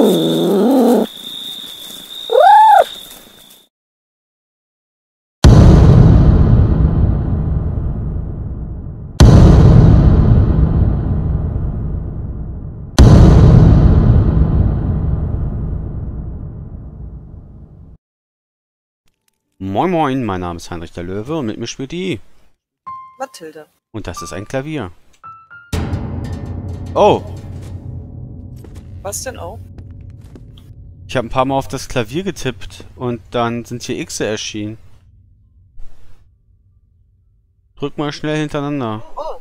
Moin Moin, mein Name ist Heinrich der Löwe und mit mir spielt die Mathilde. Und das ist ein Klavier. Oh! Was denn auch? Ich habe ein paar Mal auf das Klavier getippt und dann sind hier Xe erschienen. Drück mal schnell hintereinander. Oh.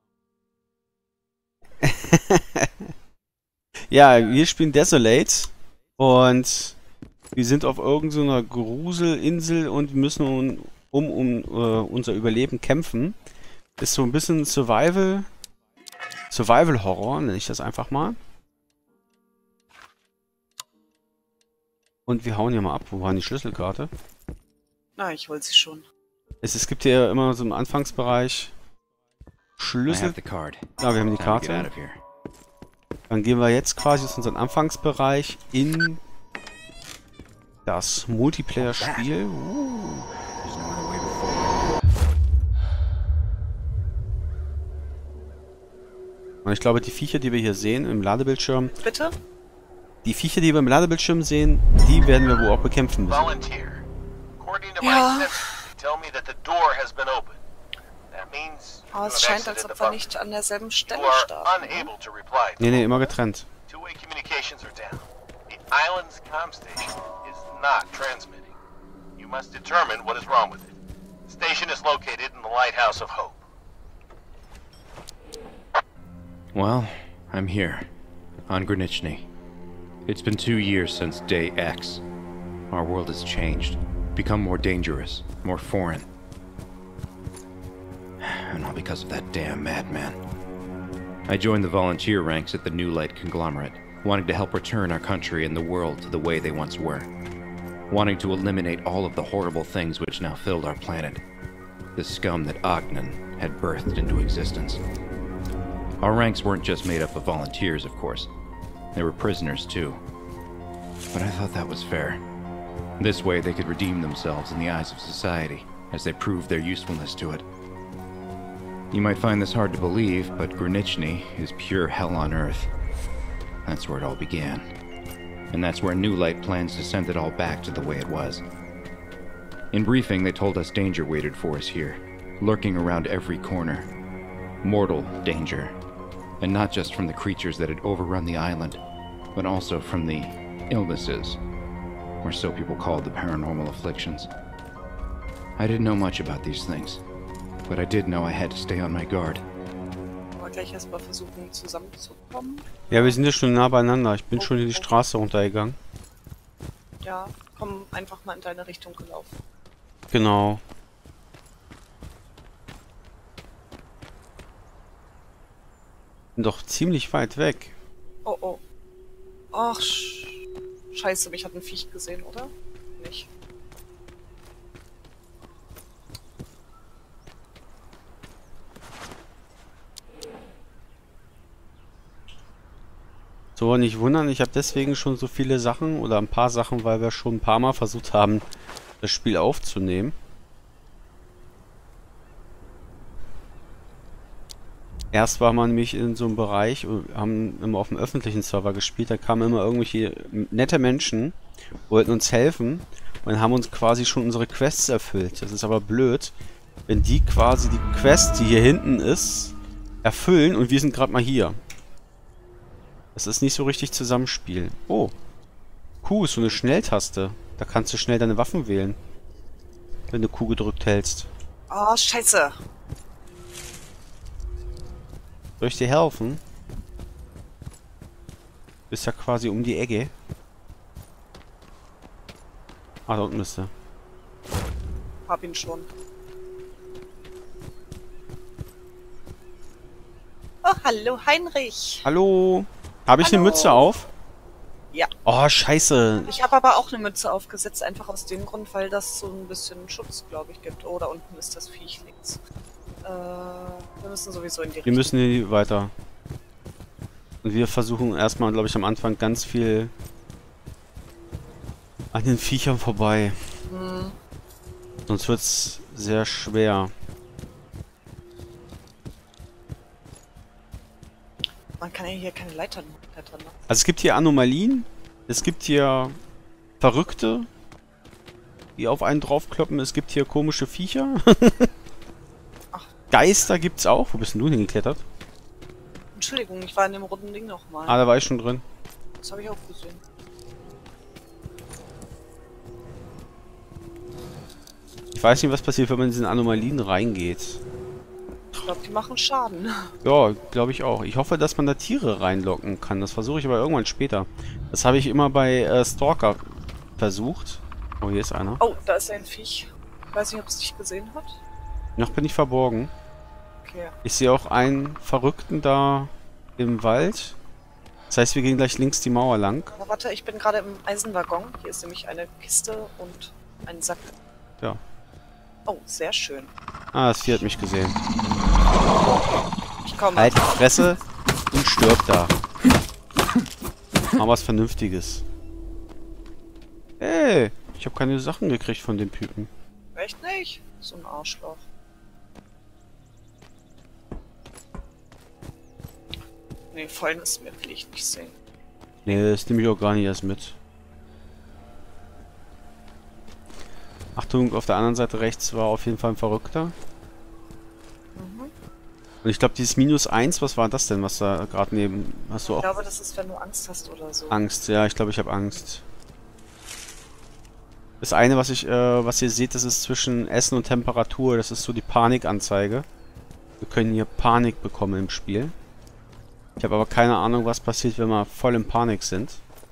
Ja, wir spielen Desolate und wir sind auf irgendeiner Gruselinsel und müssen um unser Überleben kämpfen. Ist so ein bisschen Survival-Horror, nenne ich das einfach mal. Und wir hauen hier mal ab. Wo war die Schlüsselkarte? Na, ich hol sie schon. Es gibt hier immer so im Anfangsbereich Schlüssel. Ja, wir haben die Karte. Dann gehen wir jetzt quasi aus unserem Anfangsbereich in das Multiplayer-Spiel. Und ich glaube, die Viecher, die wir hier sehen im Ladebildschirm... Bitte? Die Viecher, die wir im Ladebildschirm sehen, die werden wir wohl auch bekämpfen müssen. Ja. Aber es scheint, als ob wir nicht an derselben Stelle starten. Nee, immer getrennt. Well, I'm here, on Granichny. It's been 2 years since Day X. Our world has changed, become more dangerous, more foreign. And all because of that damn madman. I joined the volunteer ranks at the New Light conglomerate, wanting to help return our country and the world to the way they once were. Wanting to eliminate all of the horrible things which now filled our planet. The scum that Ogden had birthed into existence. Our ranks weren't just made up of volunteers, of course. There were prisoners, too. But I thought that was fair. This way they could redeem themselves in the eyes of society, as they proved their usefulness to it. You might find this hard to believe, but Granichny is pure hell on Earth. That's where it all began. And that's where New Light plans to send it all back to the way it was. In briefing, they told us danger waited for us here, lurking around every corner. Mortal danger. And not just from the creatures that had overrun the island, but also from the illnesses, or so people called the paranormal afflictions. I didn't know much about these things, but I did know I had to stay on my guard. Mal gleich erstmal versuchen zusammenzukommen. Ja, wir sind ja schon nah beieinander. Ich bin schon in die Straße runtergegangen. Ja, komm einfach mal in deine Richtung gelaufen. Genau. Bin doch ziemlich weit weg. Oh, oh. Ach, scheiße, mich hat ein Viech gesehen, oder? Nicht. So, nicht wundern, ich habe deswegen schon so viele Sachen oder ein paar Sachen, weil wir schon ein paar Mal versucht haben, das Spiel aufzunehmen. Erst war man nämlich in so einem Bereich, haben immer auf dem öffentlichen Server gespielt, da kamen immer irgendwelche nette Menschen, wollten uns helfen und haben uns quasi schon unsere Quests erfüllt. Das ist aber blöd, wenn die quasi die Quest, die hier hinten ist, erfüllen und wir sind gerade mal hier. Das ist nicht so richtig Zusammenspiel. Oh, Q ist so eine Schnelltaste. Da kannst du schnell deine Waffen wählen, wenn du Q gedrückt hältst. Oh, scheiße. Soll ich dir helfen? Bist ja quasi um die Ecke. Ah, da unten bist du. Hab ihn schon. Oh, hallo Heinrich. Hallo. Habe ich eine Mütze auf? Ja. Oh, scheiße. Ich habe aber auch eine Mütze aufgesetzt, einfach aus dem Grund, weil das so ein bisschen Schutz, glaube ich, gibt. Oh, da unten ist das Viech links. Wir müssen sowieso in die Richtung. Wir müssen hier weiter. Und wir versuchen erstmal, glaube ich, am Anfang ganz viel an den Viechern vorbei. Hm. Sonst wird's sehr schwer. Man kann ja hier keine Leitern klettern, ne? Also es gibt hier Anomalien, es gibt hier Verrückte, die auf einen draufkloppen, es gibt hier komische Viecher. Ach. Geister gibt's auch. Wo bist denn du hingeklettert? Entschuldigung, ich war in dem runden Ding nochmal. Ah, da war ich schon drin. Das habe ich auch gesehen. Ich weiß nicht, was passiert, wenn man in diesen Anomalien reingeht. Ich glaube, die machen Schaden. Ja, glaube ich auch. Ich hoffe, dass man da Tiere reinlocken kann. Das versuche ich aber irgendwann später. Das habe ich immer bei Stalker versucht. Oh, hier ist einer. Oh, da ist ein Viech. Ich weiß nicht, ob es dich gesehen hat. Noch bin ich verborgen. Okay. Ich sehe auch einen Verrückten da im Wald. Das heißt, wir gehen gleich links die Mauer lang. Aber warte, ich bin gerade im Eisenwaggon. Hier ist nämlich eine Kiste und ein Sack. Ja. Oh, sehr schön. Ah, das Vieh hat mich gesehen. Ich komme. Halt die Fresse und stirb da. Mal was Vernünftiges. Hey, ich habe keine Sachen gekriegt von dem Typen. Echt nicht? So ein Arschloch. Nee, Fäulnis mehr will ich nicht sehen. Nee, das nehme ich auch gar nicht erst mit. Achtung, auf der anderen Seite rechts war auf jeden Fall ein Verrückter. Mhm. Und ich glaube, dieses -1, was war das denn, was da gerade neben... Hast du Ich auch glaube, das ist, wenn du Angst hast oder so. Angst? Ja, ich glaube, ich habe Angst. Das eine, was ihr seht, das ist zwischen Essen und Temperatur. Das ist so die Panikanzeige. Wir können hier Panik bekommen im Spiel. Ich habe aber keine Ahnung, was passiert, wenn wir voll in Panik sind.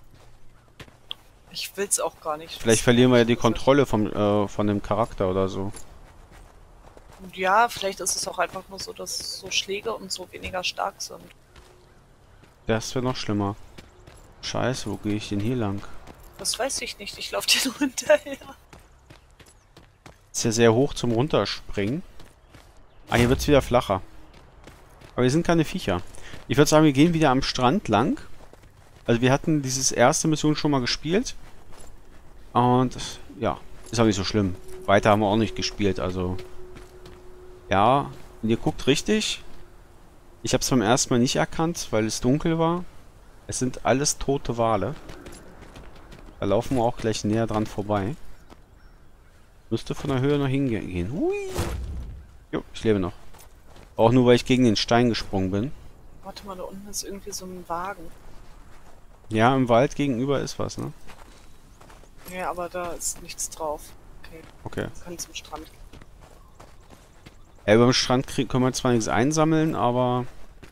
Ich will's auch gar nicht. Vielleicht verlieren wir ja die Kontrolle von dem Charakter oder so. Und ja, vielleicht ist es auch einfach nur so, dass so Schläge und so weniger stark sind. Das wäre noch schlimmer. Scheiße, wo gehe ich denn hier lang? Das weiß ich nicht, ich laufe dir nur hinterher. Ist ja sehr hoch zum Runterspringen. Ah, hier wird's wieder flacher. Aber hier sind keine Viecher. Ich würde sagen, wir gehen wieder am Strand lang. Also wir hatten dieses erste Mission schon mal gespielt. Und ja, ist auch nicht so schlimm. Weiter haben wir auch nicht gespielt, also... Ja, und ihr guckt richtig. Ich habe es beim ersten Mal nicht erkannt, weil es dunkel war. Es sind alles tote Wale. Da laufen wir auch gleich näher dran vorbei. Müsste von der Höhe noch hingehen. Hui. Jo, ich lebe noch. Auch nur, weil ich gegen den Stein gesprungen bin. Warte mal, da unten ist irgendwie so ein Wagen. Ja, im Wald gegenüber ist was, ne? Ja, aber da ist nichts drauf. Okay, Okay. wir können zum Strand gehen. Ja, über den Strand können wir zwar nichts einsammeln, aber...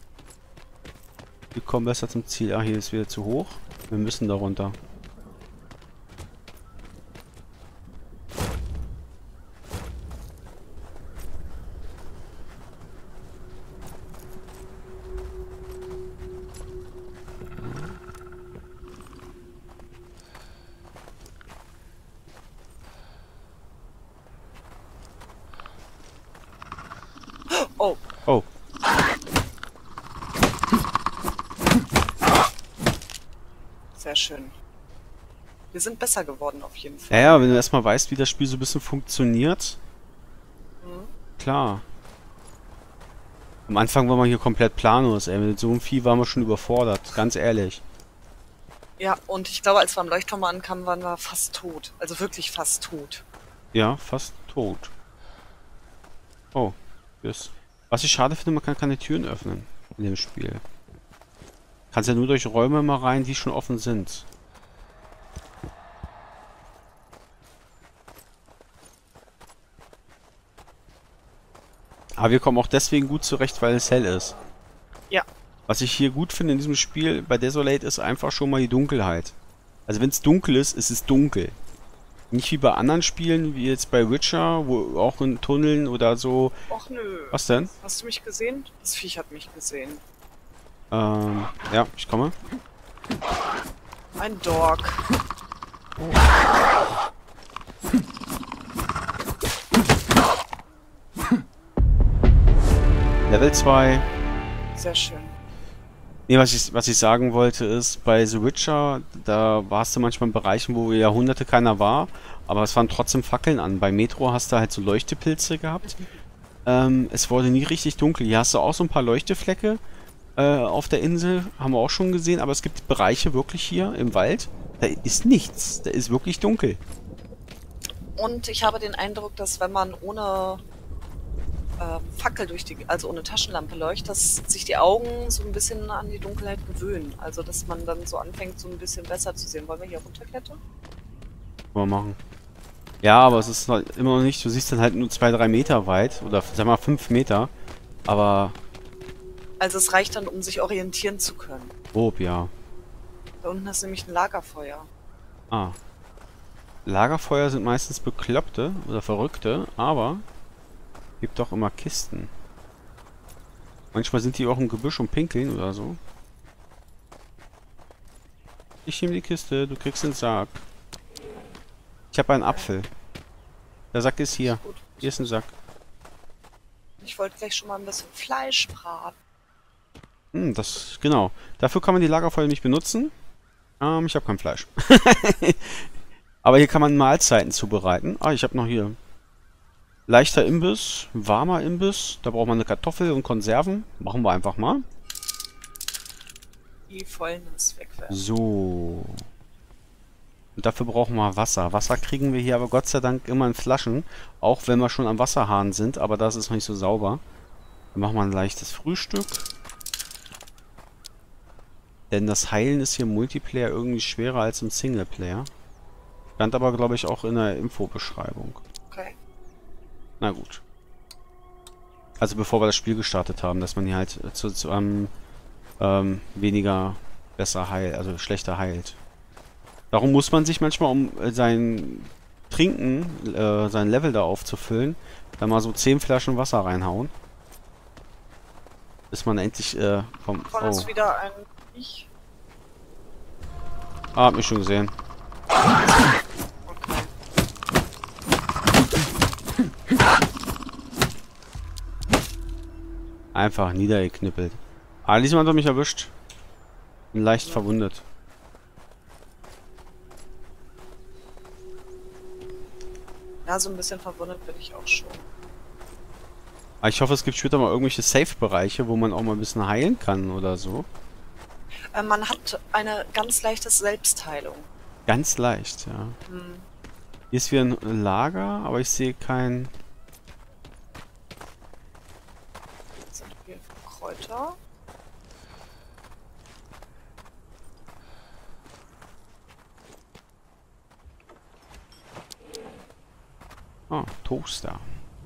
Wir kommen besser zum Ziel. Ah, hier ist wieder zu hoch. Wir müssen da runter. Oh, Oh. sehr schön. Wir sind besser geworden auf jeden Fall. Ja, wenn du erstmal weißt, wie das Spiel so ein bisschen funktioniert. Mhm. Klar. Am Anfang war man hier komplett planlos, ey. Mit so einem Vieh waren wir schon überfordert. Ganz ehrlich. Ja, und ich glaube, als wir am Leuchtturm ankamen, waren wir fast tot. Also wirklich fast tot. Ja, fast tot. Oh. Yes. Was ich schade finde, man kann keine Türen öffnen in dem Spiel. Kannst ja nur durch Räume mal rein, die schon offen sind. Aber wir kommen auch deswegen gut zurecht, weil es hell ist. Ja. Was ich hier gut finde in diesem Spiel bei Desolate ist einfach schon mal die Dunkelheit. Also wenn es dunkel ist, ist es dunkel. Nicht wie bei anderen Spielen, wie jetzt bei Witcher, wo auch in Tunneln oder so... Och nö. Was denn? Hast du mich gesehen? Das Viech hat mich gesehen. Ja, ich komme. Ein Dog. Level 2. Sehr schön. Nee, was ich sagen wollte ist, bei The Witcher, da warst du manchmal in Bereichen, wo Jahrhunderte keiner war, aber es waren trotzdem Fackeln an. Bei Metro hast du halt so Leuchtepilze gehabt. Es wurde nie richtig dunkel. Hier hast du auch so ein paar Leuchteflecke auf der Insel, haben wir auch schon gesehen, aber es gibt Bereiche wirklich hier im Wald, da ist nichts. Da ist wirklich dunkel. Und ich habe den Eindruck, dass wenn man ohne Fackel also ohne Taschenlampe leuchtet, dass sich die Augen so ein bisschen an die Dunkelheit gewöhnen. Also dass man dann so anfängt, so ein bisschen besser zu sehen. Wollen wir hier runterklettern? Wollen wir machen. Ja, aber es ist noch immer noch nicht, du siehst dann halt nur 2-3 Meter weit, oder sag mal 5 Meter, aber Also es reicht dann, um sich orientieren zu können. grob, ja. Da unten ist nämlich ein Lagerfeuer. Ah. Lagerfeuer sind meistens Bekloppte oder Verrückte, aber gibt doch immer Kisten. Manchmal sind die auch im Gebüsch und pinkeln oder so. Ich nehme die Kiste, du kriegst den Sack. Ich habe einen Apfel. Der Sack ist hier. Gut. Hier ist ein Sack. Ich wollte gleich schon mal ein bisschen Fleisch braten. Genau. Dafür kann man die Lagerfeuer nicht benutzen. Ich habe kein Fleisch. Aber hier kann man Mahlzeiten zubereiten. Ah, ich habe noch hier leichter Imbiss, warmer Imbiss. Da braucht man eine Kartoffel und Konserven. Machen wir einfach mal. Die Fäulnis wegwerfen. So. Und dafür brauchen wir Wasser. Wasser kriegen wir hier aber Gott sei Dank immer in Flaschen. Auch wenn wir schon am Wasserhahn sind, aber das ist noch nicht so sauber. Dann machen wir ein leichtes Frühstück. Denn das Heilen ist hier im Multiplayer irgendwie schwerer als im Singleplayer. Stand aber, glaube ich, auch in der Infobeschreibung. Okay. Na gut. Also bevor wir das Spiel gestartet haben, dass man hier halt weniger besser heilt, also schlechter heilt. Darum muss man sich manchmal, um sein Trinken, sein Level da aufzufüllen, dann mal so 10 Flaschen Wasser reinhauen. Bis man endlich vom... Vorne ist wieder ein Viech. Ah, hab mich schon gesehen. Okay. Einfach niedergeknippelt. Ah, diesmal hat er mich erwischt. Bin leicht verwundet. Ja, so ein bisschen verwundert bin ich auch schon. Aber ich hoffe, es gibt später mal irgendwelche Safe-Bereiche, wo man auch mal ein bisschen heilen kann oder so. Man hat eine ganz leichte Selbstheilung. Ganz leicht, ja. Hier ist wieder ein Lager, aber ich sehe kein... Jetzt sind hier Kräuter. Ah, Toaster.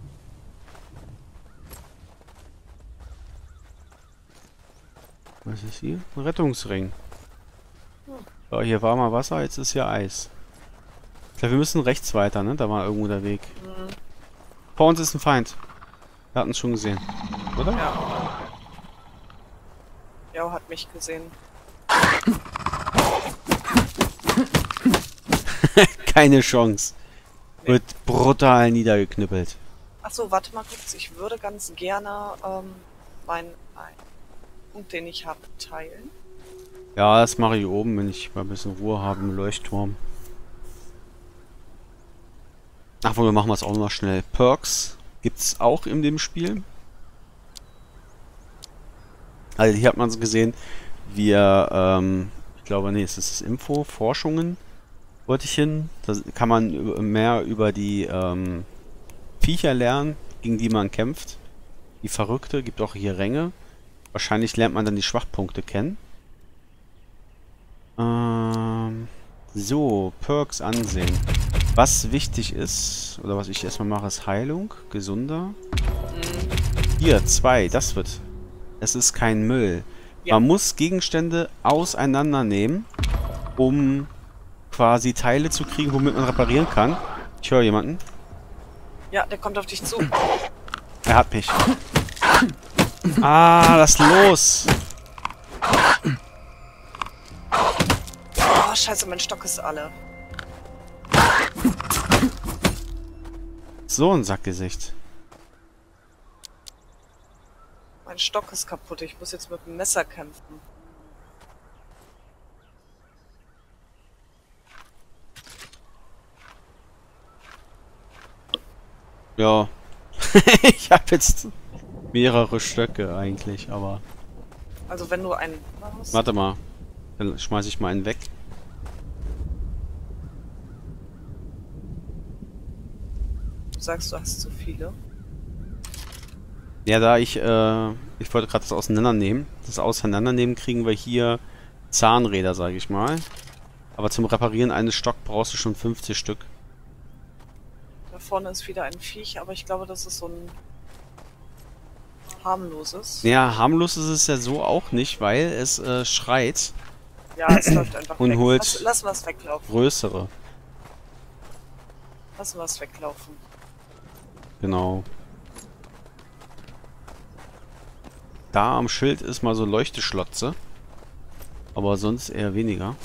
Was ist hier? Ein Rettungsring. Ja, hier war mal Wasser, jetzt ist hier Eis. Ich glaube, wir müssen rechts weiter, ne? Da war irgendwo der Weg. Vor uns ist ein Feind. Wir hatten es schon gesehen. Oder? Ja. Ja, hat mich gesehen. Keine Chance. Wird brutal niedergeknüppelt. Achso, warte mal kurz. Ich würde ganz gerne meinen Punkt, den ich habe, teilen. Ja, das mache ich oben, wenn ich mal ein bisschen Ruhe habe im Leuchtturm. Ach, wir machen wir es auch noch schnell. Perks gibt's auch in dem Spiel. Also hier hat man es gesehen, wir, ich glaube, nee, es ist das Info, Forschungen, wollte ich hin. Da kann man mehr über die Viecher lernen, gegen die man kämpft. Die Verrückte, gibt auch hier Ränge. Wahrscheinlich lernt man dann die Schwachpunkte kennen. So, Perks ansehen. Was wichtig ist, oder was ich erstmal mache, ist Heilung, gesunder. Hier, 2, das wird. Es ist kein Müll. Ja. Man muss Gegenstände auseinandernehmen, um quasi Teile zu kriegen, womit man reparieren kann. Ich höre jemanden. Ja, der kommt auf dich zu. Er hat mich. Ah, lass los! Oh, scheiße, mein Stock ist alle. So ein Sackgesicht. Mein Stock ist kaputt. Ich muss jetzt mit dem Messer kämpfen. Ja. Ich habe jetzt mehrere Stöcke eigentlich, aber... Also wenn du einen... Was? Warte mal. Dann schmeiß ich mal einen weg. Du sagst, du hast zu viele. Ja, ich wollte gerade das auseinandernehmen. Das Auseinandernehmen kriegen wir hier Zahnräder, sage ich mal. Aber zum Reparieren eines Stock brauchst du schon 50 Stück. Da vorne ist wieder ein Viech, aber ich glaube, das ist so ein harmloses. Ja, harmlos ist es ja so auch nicht, weil es schreit Ja, es läuft einfach und weg. holt Lassen wir es weglaufen. größere. Lassen wir es weglaufen. Genau. Da am Schild ist mal so Leuchteschlotze. Aber sonst eher weniger.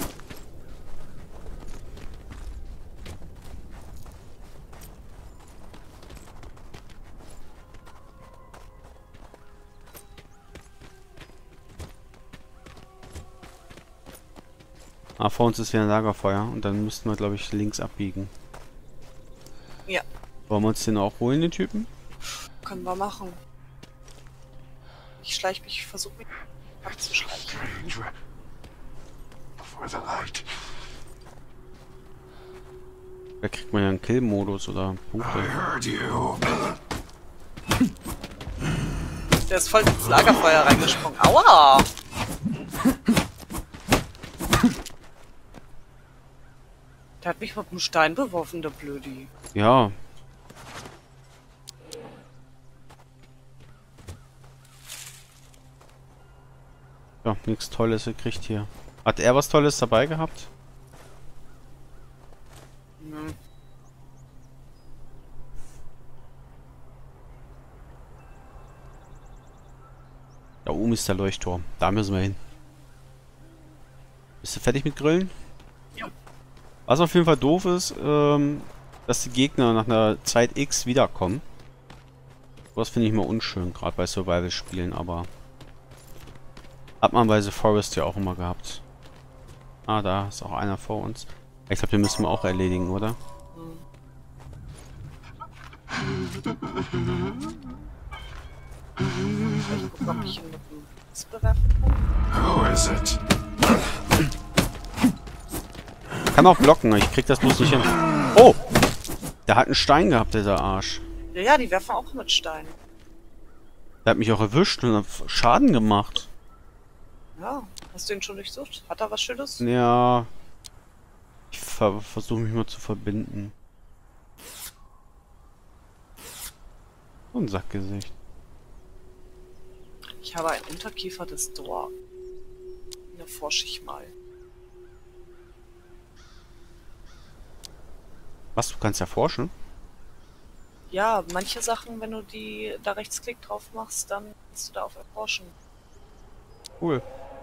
Ah, vor uns ist wieder ein Lagerfeuer und dann müssten wir, glaube ich, links abbiegen. Ja, Wollen wir uns den auch holen, den Typen? können wir machen. Ich versuche mich abzuschleichen. For the light. Da kriegt man ja einen Kill-Modus oder I Punkte. heard you. Der ist voll ins Lagerfeuer reingesprungen. Aua! Der hat mich mit einem Stein beworfen, der Blödi. Ja. Ja, nichts Tolles gekriegt hier. Hat er was Tolles dabei gehabt? Hm. Da oben ist der Leuchtturm. Da müssen wir hin. Bist du fertig mit Grillen? Ja. Was auf jeden Fall doof ist, dass die Gegner nach einer Zeit X wiederkommen. Das finde ich mal unschön, gerade bei Survival-Spielen, aber... Hat man bei The Forest ja auch immer gehabt. Ah, da ist auch einer vor uns. Ich glaube, den müssen wir auch erledigen, oder? Ich gucke, ob ich ihn mit dem Mist bewerfen kann. Who is it? Kann auch blocken, ich krieg das bloß nicht hin. Oh! Der hat einen Stein gehabt, dieser Arsch. Ja, ja, die werfen auch mit Steinen. Der hat mich auch erwischt und hat Schaden gemacht. Ja, hast du ihn schon durchsucht? Hat er was Schönes? Ja. Ich versuche mich mal zu verbinden. So ein Sackgesicht. Ich habe ein Unterkiefer des Dor. Da forsche ich mal. Was, du kannst ja forschen? Ja, manche Sachen, wenn du die da Rechtsklick drauf machst, dann kannst du da auf Erforschen. Cool.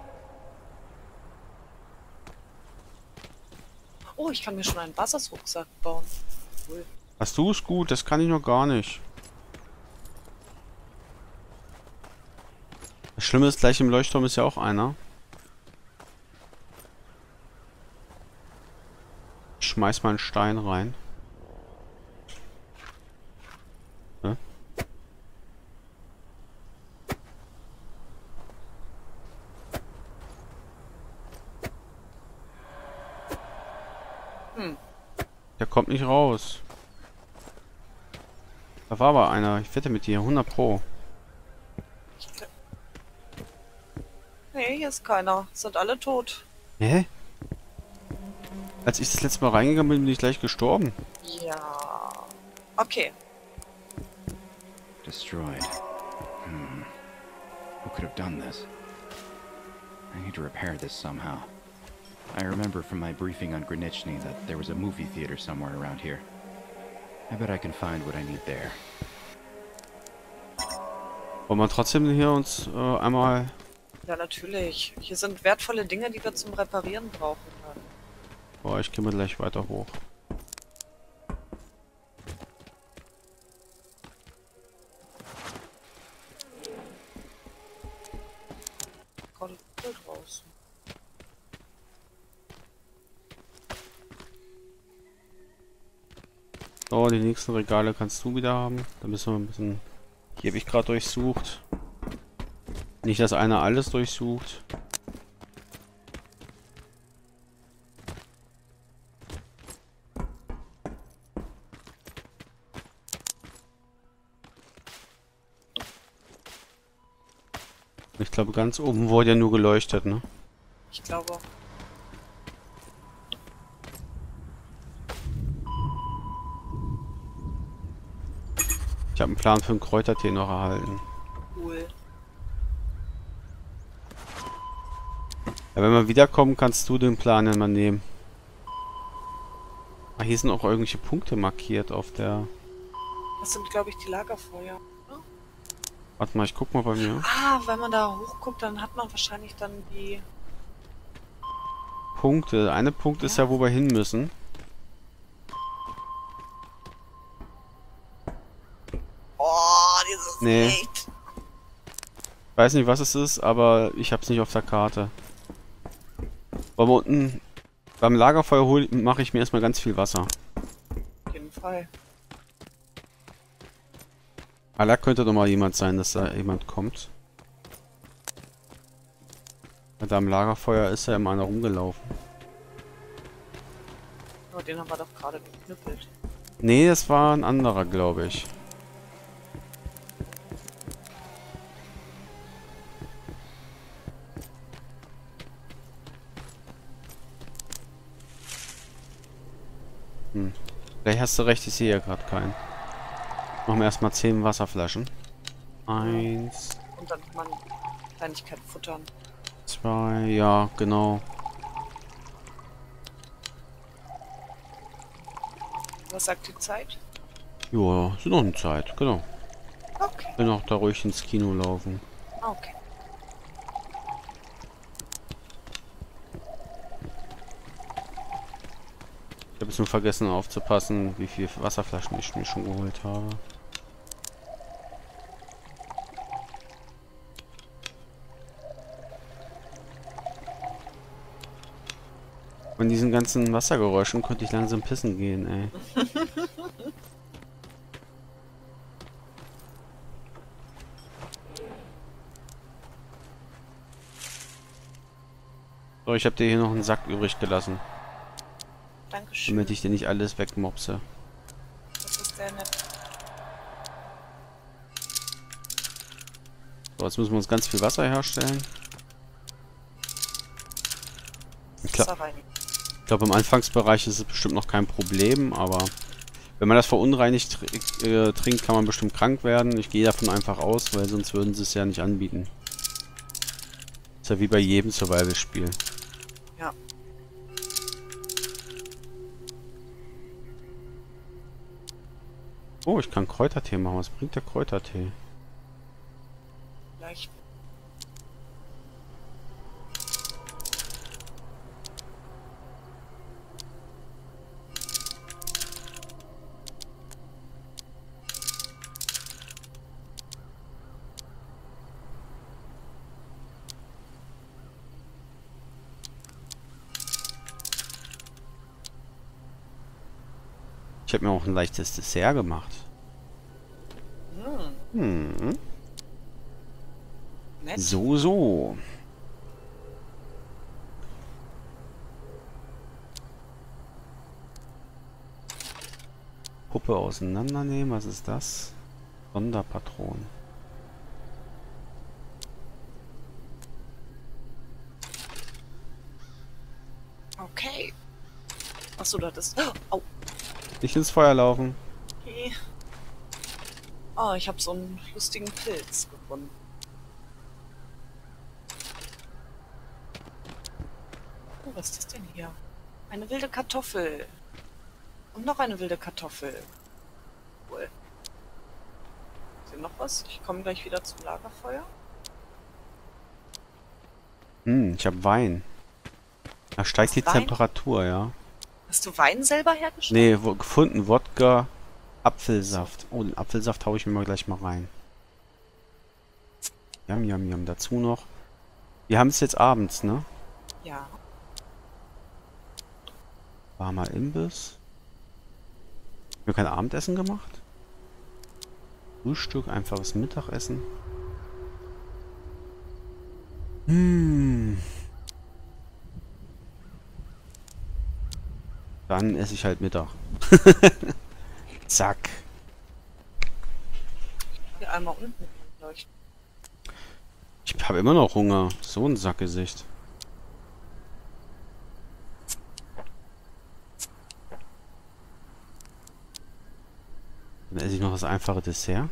Oh, ich kann mir schon einen Basisrucksack bauen. Cool. Hast du es gut? Das kann ich noch gar nicht. Das Schlimme ist, gleich im Leuchtturm ist ja auch einer. Ich schmeiß mal einen Stein rein. Hä? Der kommt nicht raus. Da war aber einer. Ich wette mit dir. 100 Pro. Nee, hier ist keiner. Sind alle tot. Hä? Als ich das letzte Mal reingegangen bin, bin ich gleich gestorben. Ja. Okay. Destroyed. Who could have done this? I need to repair this somehow. I remember from my briefing on Granichny that there was a movie theater somewhere around here. I bet I can find what I need there. Wollen wir trotzdem hier uns einmal... Ja, natürlich. Hier sind wertvolle Dinge, die wir zum Reparieren brauchen können. Boah, ich gehe mal gleich weiter hoch. Gerade Gold draußen. So, die nächsten Regale kannst du wieder haben. Da müssen wir ein bisschen... Hier habe ich gerade durchsucht. Nicht, dass einer alles durchsucht. Ich glaube, ganz oben wurde ja nur geleuchtet, ne? Ich glaube. Ich habe einen Plan für einen Kräutertee noch erhalten. Cool. Ja, wenn wir wiederkommen, kannst du den Plan ja mal nehmen. Ah, hier sind auch irgendwelche Punkte markiert auf der... Das sind, glaube ich, die Lagerfeuer. Warte mal, ich guck mal bei mir. Ah, wenn man da hochguckt, dann hat man wahrscheinlich dann die... Punkte. Eine Punkt ist ja, wo wir hin müssen. Oh, dieses Nee. Licht. Weiß nicht, was es ist, aber ich hab's nicht auf der Karte. Aber unten beim Lagerfeuer mache ich mir erstmal ganz viel Wasser. Auf jeden Fall. Ah, da könnte doch mal jemand sein, dass da jemand kommt. Weil da am Lagerfeuer ist ja immer einer rumgelaufen. Aber den haben wir doch gerade geknüppelt. Nee, das war ein anderer, glaube ich. Vielleicht hast du recht, ich sehe ja gerade keinen. Machen wir erstmal 10 Wasserflaschen. 1, Und dann kann man Kleinigkeit futtern. 2, ja, genau. Was sagt die Zeit? Ja, ist noch eine Zeit, genau. Okay. Können auch da ruhig ins Kino laufen. Okay. Ich habe jetzt nur vergessen aufzupassen, wie viele Wasserflaschen ich mir schon geholt habe. Von diesen ganzen Wassergeräuschen konnte ich langsam pissen gehen, ey. So, ich habe dir hier noch einen Sack übrig gelassen, Dankeschön. damit ich dir nicht alles wegmopse. Das ist sehr nett. So, jetzt müssen wir uns ganz viel Wasser herstellen. Klar. Wasser rein. Ich glaube, im Anfangsbereich ist es bestimmt noch kein Problem, aber wenn man das verunreinigt trinkt, kann man bestimmt krank werden. Ich gehe davon einfach aus, weil sonst würden sie es ja nicht anbieten. Ist ja wie bei jedem Survival-Spiel. Ja. Oh, ich kann Kräutertee machen. Was bringt der Kräutertee? Gleich. Ich habe mir auch ein leichtes Dessert gemacht. Hm. Nett. So, so. Puppe auseinandernehmen. Was ist das? Sonderpatron. Okay. Achso, das ist... Oh, Nicht ins Feuer laufen. okay. Oh, ich habe so einen lustigen Pilz gefunden. Oh, was ist das denn hier? Eine wilde Kartoffel. Und noch eine wilde Kartoffel. Cool. Ist hier noch was? Ich komme gleich wieder zum Lagerfeuer. Ich habe Wein. Da steigt Hast die Wein? Temperatur, ja. Hast du Wein selber hergestellt? Nee, gefunden. Wodka, Apfelsaft. Oh, den Apfelsaft haue ich mir mal gleich mal rein. Yum, yum, yum. Dazu noch. Wir haben es jetzt abends, ne? Ja. Warmer Imbiss. Wir haben kein Abendessen gemacht? Frühstück, einfaches Mittagessen. Dann esse ich halt Mittag. Zack. Hier einmal unten leuchten. Ich habe immer noch Hunger. So ein Sackgesicht. Dann esse ich noch das einfache Dessert.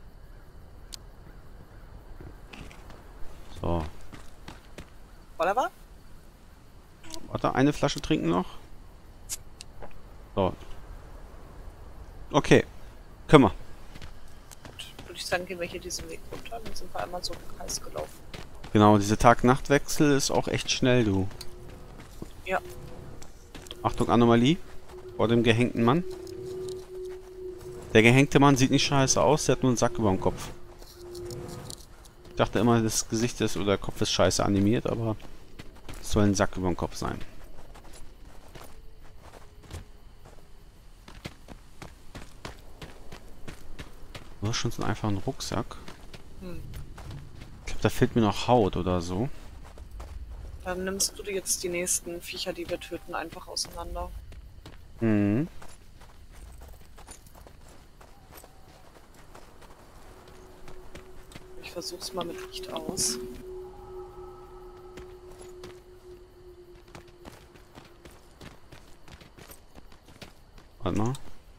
So. Whatever? Warte, eine Flasche trinken noch. So. Okay. Können wir. Würde ich sagen, gehen wir hier diesen Weg runter. Dann sind wir einmal so im Kreis gelaufen. Genau, dieser Tag-Nacht-Wechsel ist auch echt schnell, du. Ja. Achtung, Anomalie. Vor dem gehängten Mann. Der gehängte Mann sieht nicht scheiße aus, der hat nur einen Sack über dem Kopf. Ich dachte immer, das Gesicht ist oder der Kopf ist scheiße animiert, aber es soll ein Sack über dem Kopf sein. Du hast schon so einfach einen Rucksack. Ich glaube, da fehlt mir noch Haut oder so. Dann nimmst du dir jetzt die nächsten Viecher, die wir töten, einfach auseinander. Mhm. Ich versuch's mal mit Licht aus. Warte mal.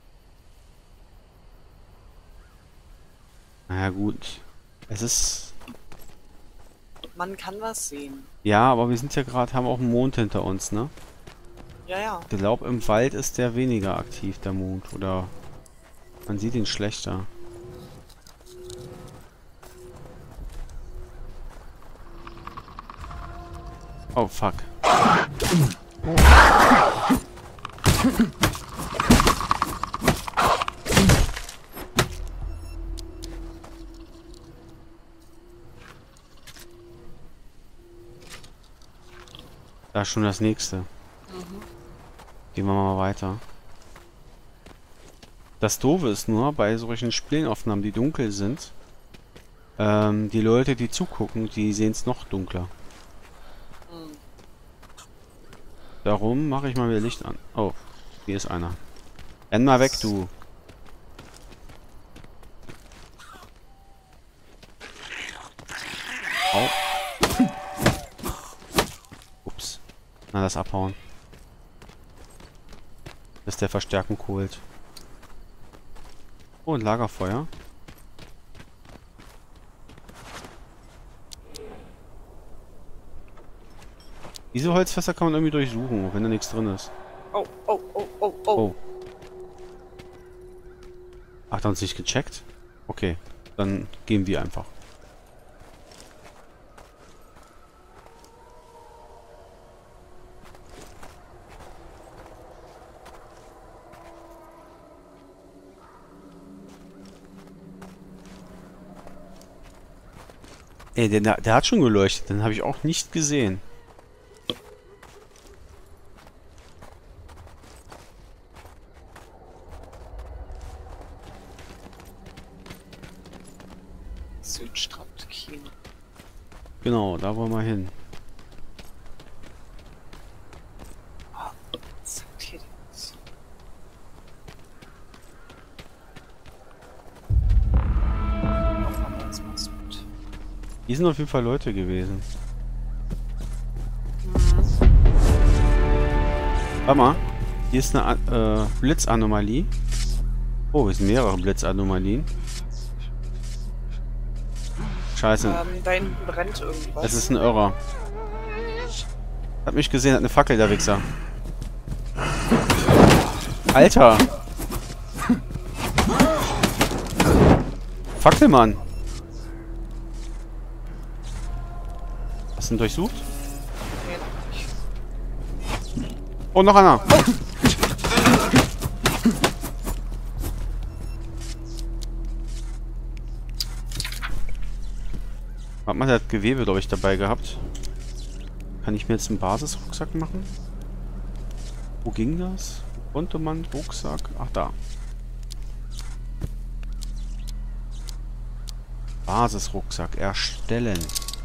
Naja, gut. Es ist... Man kann was sehen. Ja, aber wir sind ja gerade, haben auch einen Mond hinter uns, ne? Ja, ja. Ich glaube, im Wald ist der weniger aktiv, der Mond. Oder man sieht ihn schlechter. Oh, fuck. Da ist schon das nächste. Gehen wir mal weiter. Das Doofe ist nur, bei solchen Spielenaufnahmen, die dunkel sind, die Leute, die zugucken, die sehen es noch dunkler. Darum mache ich mal wieder Licht an. Oh, hier ist einer. Renn mal weg, du. Au. Ups. Na, das abhauen. Bis der Verstärkung holt. Oh, ein Lagerfeuer. Diese Holzfässer kann man irgendwie durchsuchen, wenn da nichts drin ist. Oh, oh, oh, oh, oh. Oh. Ach, da uns nicht gecheckt? Okay, dann gehen wir einfach. Ey, der hat schon geleuchtet, den habe ich auch nicht gesehen. Südstrand China. Genau, da wollen wir hin. Was sagt hier das? Hier sind auf jeden Fall Leute gewesen. Warte mal. Hier ist eine Blitzanomalie. Oh, es sind mehrere Blitzanomalien. Scheiße. Da hinten brennt irgendwas. Es ist ein Irrer. Hat mich gesehen, hat eine Fackel, der Wichser. Alter! Fackelmann! Hast du ihn durchsucht? Nee, noch nicht. Oh, noch einer! Warte mal, der hat Gewebe, glaube ich, dabei gehabt. Kann ich mir jetzt einen Basisrucksack machen? Wo ging das? Wo konnte man Rucksack? Ach, da. Basisrucksack erstellen.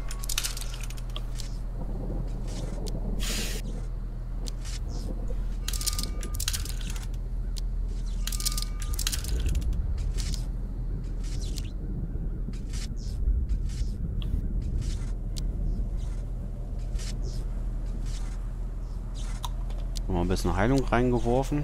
Mal ein bisschen Heilung reingeworfen.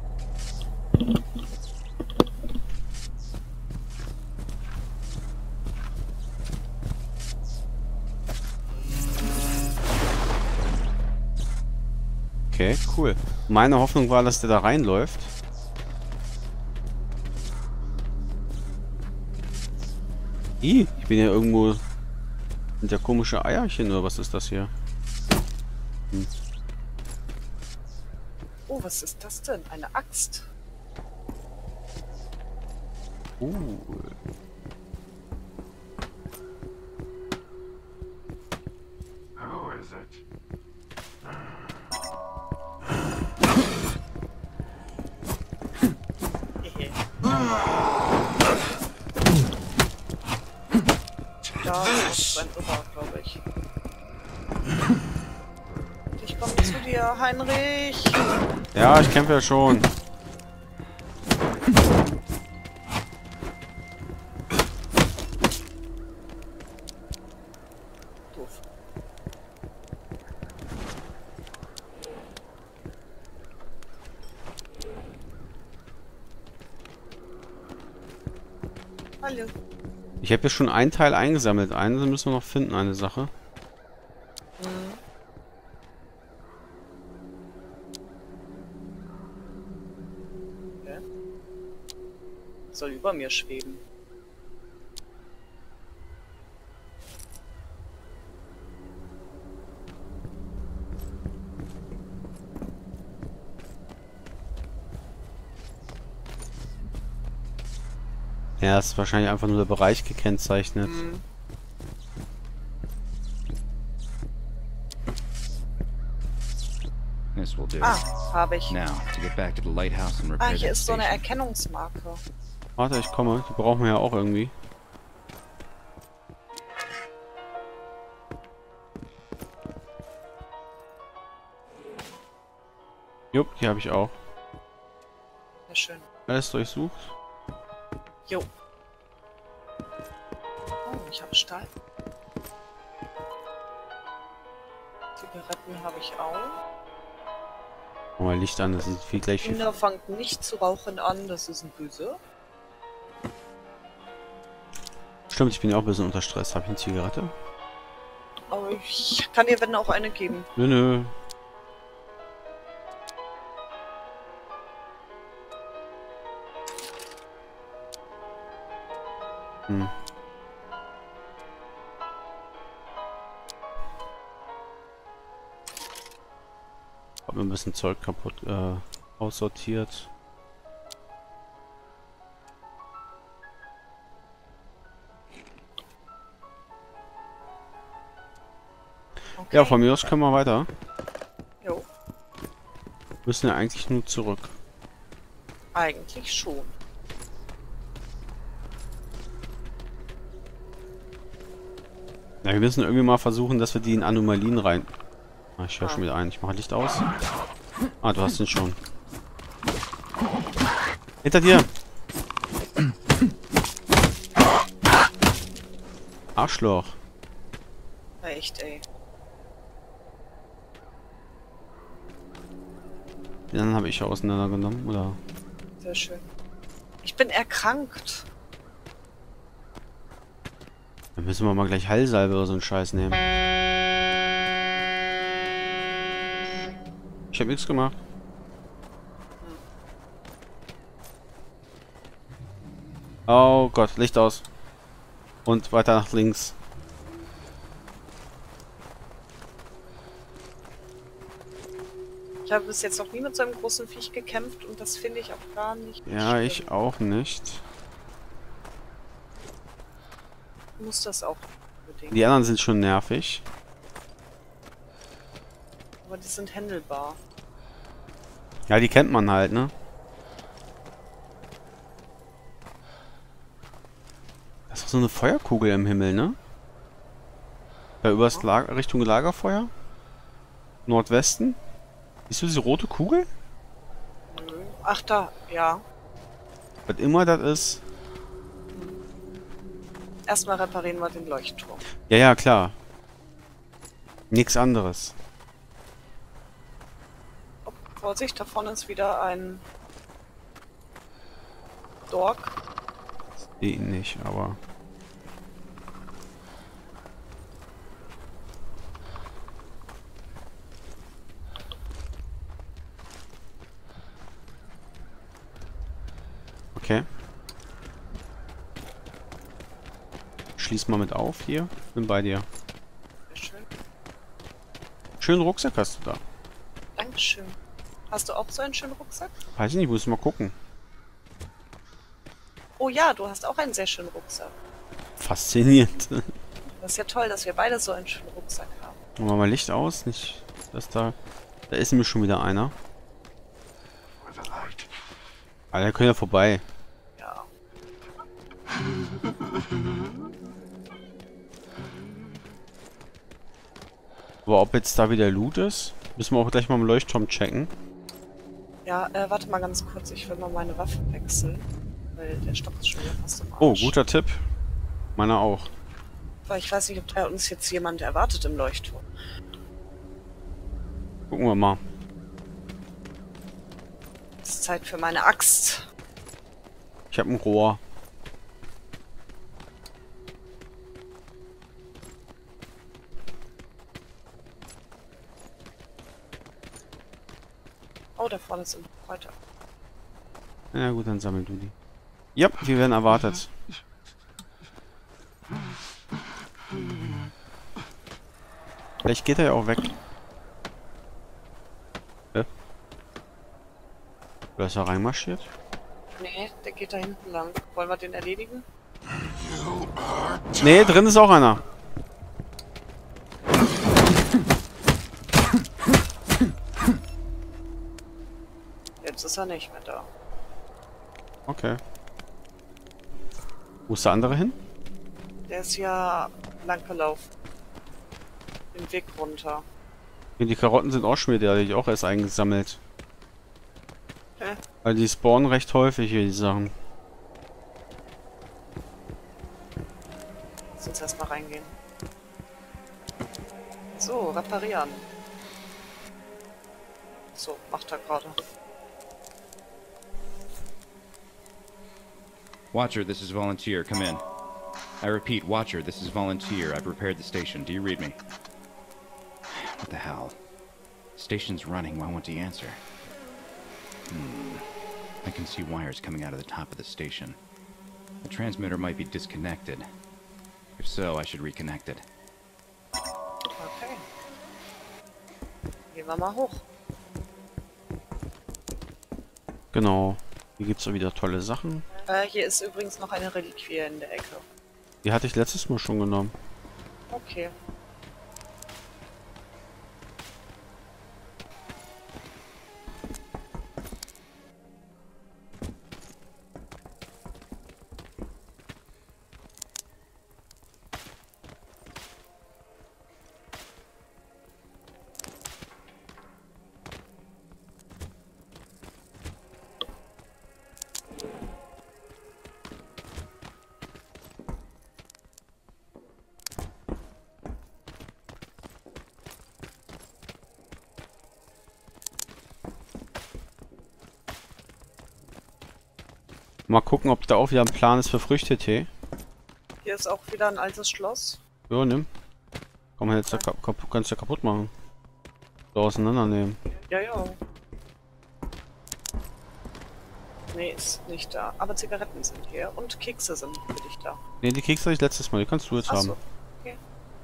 Okay, cool. Meine Hoffnung war, dass der da reinläuft. Ich bin ja irgendwo... Sind ja komische Eierchen, oder was ist das hier? Oh, was ist das denn? Eine Axt. Cool. Who is it? Da ist ein Irrer, glaube ich. Ich komme zu dir, Heinrich. Ja, ich kämpfe ja schon. Doof. Hallo. Ich habe ja schon einen Teil eingesammelt. Einen müssen wir noch finden, eine Sache. Okay. Soll über mir schweben. Ja, ist wahrscheinlich einfach nur der Bereich gekennzeichnet. This will do. Ah, habe ich. Now, to get back to the lighthouse and Ah, repair hier that ist so eine station. Erkennungsmarke. Warte, ich komme. Die brauchen wir ja auch irgendwie. Jupp, die habe ich auch. Sehr schön. Alles durchsucht. Jo. Oh, ich habe Stahl. Zigaretten habe ich auch. Mach mal Licht an, das ist viel gleich viel. Kinder fangt nicht zu rauchen an, das ist ein Böse. Stimmt, ich bin ja auch ein bisschen unter Stress. Habe ich eine Zigarette? Aber ich kann dir, wenn, auch eine geben. Nö, nö. Hm. Hab mir ein bisschen Zeug kaputt aussortiert. Okay. Ja, von mir aus können wir weiter. Jo, Müssen ja eigentlich nur zurück. eigentlich schon. Ja, wir müssen irgendwie mal versuchen, dass wir die in Anomalien rein... Ah, ich höre schon wieder ein. Ich mache Licht aus. Ah, du hast ihn schon. Hinter dir! Arschloch. Ja, echt, ey. Den anderen habe ich auseinandergenommen, oder? Sehr schön. Ich bin erkrankt. Dann müssen wir mal gleich Heilsalbe oder so einen Scheiß nehmen. Ich habe nichts gemacht. Oh Gott, Licht aus. Und weiter nach links. Ich habe bis jetzt noch nie mit so einem großen Viech gekämpft und das finde ich auch gar nicht Ja, schlimm. ich auch nicht. Muss das auch unbedingt. Die anderen sind schon nervig. Aber die sind händelbar. Ja, die kennt man halt, ne? Das ist so eine Feuerkugel im Himmel, ne? Da übers Richtung Lagerfeuer? Nordwesten? Siehst du diese rote Kugel? Ach da, ja. Was immer das ist. Erstmal reparieren wir den Leuchtturm. Ja, ja, klar. Nichts anderes. Oh, Vorsicht, da vorne ist wieder ein Dork. Sehe ihn nicht, aber... Okay. Schließ mal mit auf hier. Bin bei dir. Schön. Schönen Rucksack hast du da. Dankeschön. Hast du auch so einen schönen Rucksack? Weiß ich nicht, muss mal gucken. Oh ja, du hast auch einen sehr schönen Rucksack. Faszinierend. Das ist ja toll, dass wir beide so einen schönen Rucksack haben. Machen wir mal Licht aus, nicht, dass da... Da ist nämlich schon wieder einer. For the light. Ah, der können ja vorbei. Ja. Aber ob jetzt da wieder Loot ist, müssen wir auch gleich mal im Leuchtturm checken. Ja, warte mal ganz kurz, ich will mal meine Waffe wechseln. Weil der Stock ist schon wieder fast im Arsch. Oh, guter Tipp. Meiner auch. Weil ich weiß nicht, ob da uns jetzt jemand erwartet im Leuchtturm. Gucken wir mal. Es ist Zeit für meine Axt. Ich habe ein Rohr. Oh, da vorne sind Kräuter. Na gut, dann sammel du die. Ja, wir werden erwartet. Vielleicht geht er ja auch weg. Oder ist er reinmarschiert? Nee, der geht da hinten lang. Wollen wir den erledigen? Nee, drin ist auch einer. Jetzt ist er nicht mehr da. Okay. Wo ist der andere hin? Der ist ja lang gelaufen. Den Weg runter. Die Karotten sind auch schon wieder, die hab ich auch erst eingesammelt. Hä? Weil die spawnen recht häufig hier, die Sachen. Lass uns erstmal reingehen. So, reparieren. So, macht er gerade. Watcher, this is Volunteer. Come in. I repeat, Watcher, this is Volunteer. I've repaired the station. Do you read me? What the hell? Station's running. Why won't he answer? I can see wires coming out of the top of the station. The transmitter might be disconnected. If so, I should reconnect it. Okay. Gehen wir mal hoch. Genau. Hier gibt's auch wieder tolle Sachen. Hier ist übrigens noch eine Reliquie in der Ecke. Die hatte ich letztes Mal schon genommen. Okay. Mal gucken, ob da auch wieder ein Plan ist für Früchtetee. Hier ist auch wieder ein altes Schloss. Ja, nimm. Komm, jetzt da kannst du ja kaputt machen. So auseinandernehmen. Ja, ja. Nee, ist nicht da. Aber Zigaretten sind hier. Und Kekse sind für dich da. Ne, die Kekse hatte ich letztes Mal, die kannst du jetzt Ach haben. so. Okay.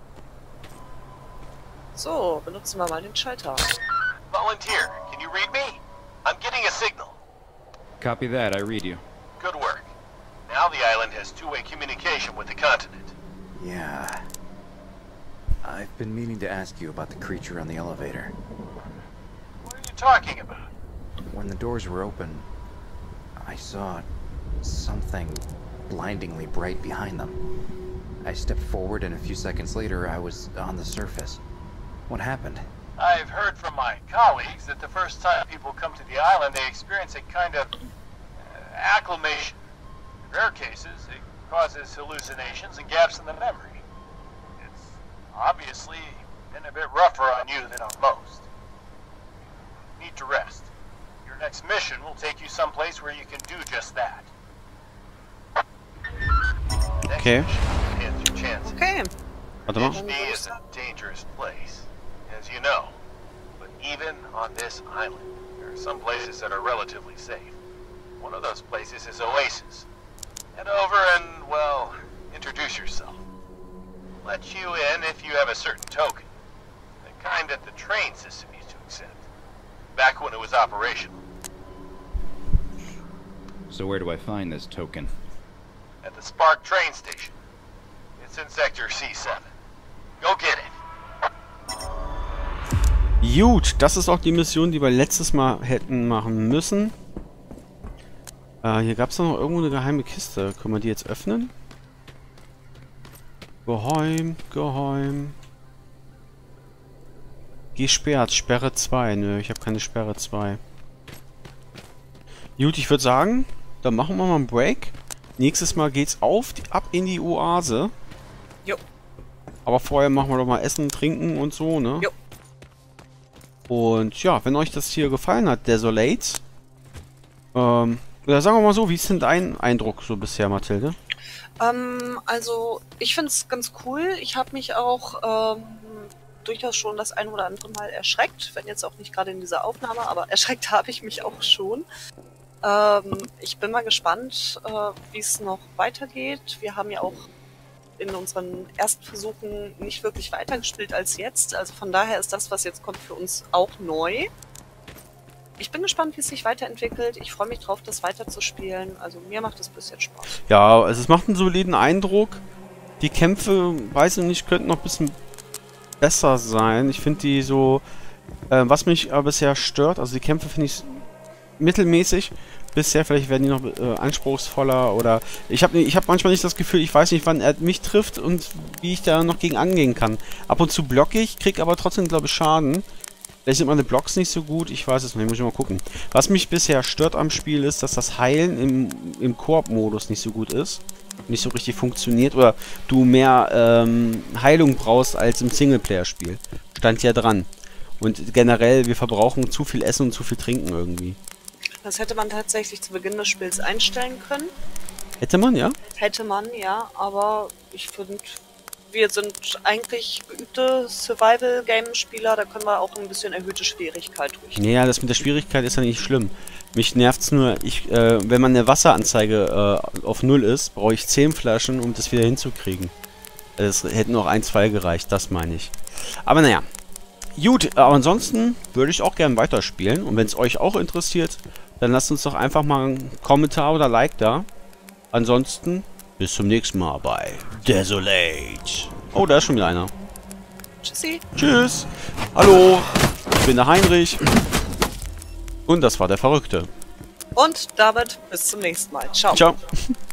So, benutzen wir mal den Schalter. Volunteer, can you read me? I'm getting a signal. Copy that. I read you. Good work. Now the island has two-way communication with the continent. Yeah. I've been meaning to ask you about the creature on the elevator. What are you talking about? When the doors were open, I saw something blindingly bright behind them. I stepped forward, and a few seconds later, I was on the surface. What happened? I've heard from my colleagues that the first time people come to the island, they experience a kind of acclimation. In rare cases, it causes hallucinations and gaps in the memory. It's obviously been a bit rougher on you than on most. You need to rest. Your next mission will take you someplace where you can do just that. Next Okay. mission will enhance your chances. Okay. Warte mal. HD is a dangerous place, as you know. But even on this island, there are some places that are relatively safe. One of those places is Oasis. Head over and, well, introduce yourself. Let you in if you have a certain token. The kind that the train system used to accept. Back when it was operational. So where do I find this token? At the Spark train station. It's in Sector C7. Go get it. Gut, das ist auch die Mission, die wir letztes Mal hätten machen müssen. Hier gab es noch irgendwo eine geheime Kiste. Können wir die jetzt öffnen? Geheim, geheim. Gesperrt, Sperre 2. Nö, ich habe keine Sperre 2. Gut, ich würde sagen, dann machen wir mal einen Break. Nächstes Mal geht's ab in die Oase. Jo. Aber vorher machen wir doch mal Essen, Trinken und so, ne? Jo. Und ja, wenn euch das hier gefallen hat, Desolate, oder sagen wir mal so, wie ist denn dein Eindruck so bisher, Mathilde? Also, ich finde es ganz cool. Ich habe mich auch durchaus schon das ein oder andere Mal erschreckt, wenn jetzt auch nicht gerade in dieser Aufnahme, aber erschreckt habe ich mich auch schon. Ich bin mal gespannt, wie es noch weitergeht. Wir haben ja auch in unseren ersten Versuchen nicht wirklich weitergespielt als jetzt. Also von daher ist das, was jetzt kommt, für uns auch neu. Ich bin gespannt, wie es sich weiterentwickelt. Ich freue mich drauf, das weiterzuspielen. Also mir macht es bis jetzt Spaß. Ja, also es macht einen soliden Eindruck. Die Kämpfe, weiß ich nicht, könnten noch ein bisschen besser sein. Ich finde die so, was mich aber bisher stört, also die Kämpfe finde ich mittelmäßig. Bisher, vielleicht werden die noch anspruchsvoller oder ich hab manchmal nicht das Gefühl, ich weiß nicht, wann er mich trifft und wie ich da noch gegen angehen kann. Ab und zu blocke ich, krieg aber trotzdem, glaube ich, Schaden. Vielleicht sind meine Blocks nicht so gut, ich weiß es nicht, muss ich mal gucken. Was mich bisher stört am Spiel ist, dass das Heilen im Koop-Modus nicht so gut ist. Nicht so richtig funktioniert oder du mehr Heilung brauchst als im Singleplayer-Spiel. Stand ja dran. Und generell, wir verbrauchen zu viel Essen und zu viel Trinken irgendwie. Das hätte man tatsächlich zu Beginn des Spiels einstellen können. Hätte man, ja? Hätte man, ja, aber ich finde, wir sind eigentlich geübte Survival-Game-Spieler, da können wir auch ein bisschen erhöhte Schwierigkeit durchgehen. Naja, das mit der Schwierigkeit ist ja nicht schlimm. Mich nervt's nur, wenn meine Wasseranzeige auf 0 ist, brauche ich 10 Flaschen, um das wieder hinzukriegen. Es hätten noch 1, 2 gereicht, das meine ich. Aber naja. Gut, aber ansonsten würde ich auch gerne weiterspielen. Und wenn es euch auch interessiert, dann lasst uns doch einfach mal einen Kommentar oder Like da. Ansonsten, bis zum nächsten Mal bei Desolate. Oh, da ist schon wieder einer. Tschüssi. Tschüss. Hallo, ich bin der Heinrich. Und das war der Verrückte. Und damit bis zum nächsten Mal. Ciao. Ciao.